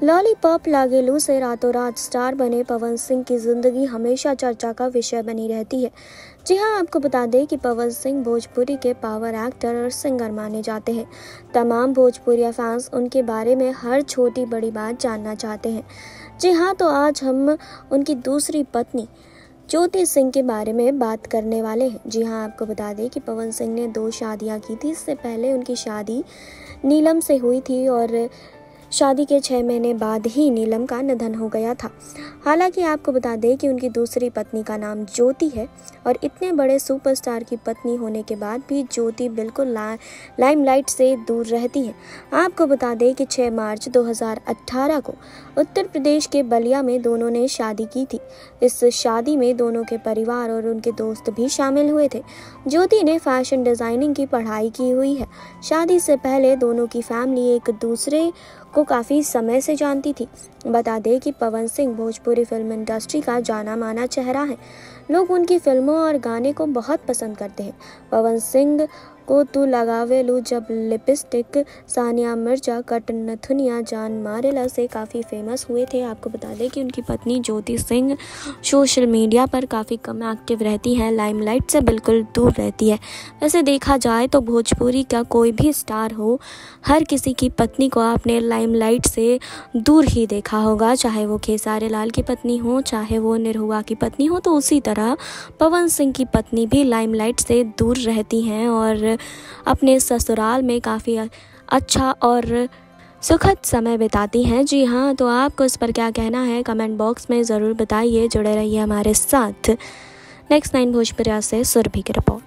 Lollipop लागेलू से रातों रात स्टार बने पवन सिंह की जिंदगी हमेशा चर्चा का विषय बनी रहती है। जी हाँ, आपको बता दें कि पवन सिंह भोजपुरी के पावर एक्टर और सिंगर माने जाते हैं। तमाम भोजपुरिया फैंस उनके बारे में हर छोटी बड़ी बात जानना चाहते हैं। जी हाँ, तो आज हम उनकी दूसरी पत्नी ज्योति सिंह के बारे में बात करने वाले हैं। जी हाँ, आपको बता दें कि पवन सिंह ने 2 शादियां की थी। इससे पहले उनकी शादी नीलम से हुई थी और शादी के 6 महीने बाद ही नीलम का निधन हो गया था। हालांकि आपको बता दें कि उनकी दूसरी पत्नी का नाम ज्योति है और इतने बड़े सुपरस्टार की पत्नी होने के बाद भी ज्योति बिल्कुल लाइमलाइट से दूर रहती हैं। आपको बता दें कि 6 मार्च 2018 को उत्तर प्रदेश के बलिया में दोनों ने शादी की थी। इस शादी में दोनों के परिवार और उनके दोस्त भी शामिल हुए थे। ज्योति ने फैशन डिज़ाइनिंग की पढ़ाई की हुई है। शादी से पहले दोनों की फैमिली एक दूसरे को काफ़ी समय से जानती थी। बता दें कि पवन सिंह भोजपुरी फिल्म इंडस्ट्री का जाना माना चेहरा है। लोग उनकी फिल्मों और गाने को बहुत पसंद करते हैं। पवन सिंह को तू लगावेलू जब लिपस्टिक, सानिया मिर्जा, कट नथुनिया, जान मारेला से काफ़ी फेमस हुए थे। आपको बता दें कि उनकी पत्नी ज्योति सिंह सोशल मीडिया पर काफ़ी कम एक्टिव रहती हैं, लाइमलाइट से बिल्कुल दूर रहती है। वैसे देखा जाए तो भोजपुरी का कोई भी स्टार हो, हर किसी की पत्नी को आपने लाइमलाइट से दूर ही देखा होगा, चाहे वो खेसारी लाल की पत्नी हो, चाहे वो निरहुआ की पत्नी हो। तो उसी तरह पवन सिंह की पत्नी भी लाइमलाइट से दूर रहती हैं और अपने ससुराल में काफ़ी अच्छा और सुखद समय बिताती हैं। जी हाँ, तो आपको इस पर क्या कहना है कमेंट बॉक्स में ज़रूर बताइए। जुड़े रहिए हमारे साथ। नेक्स्ट 9 भोजपुरिया से सुरभि की रिपोर्ट।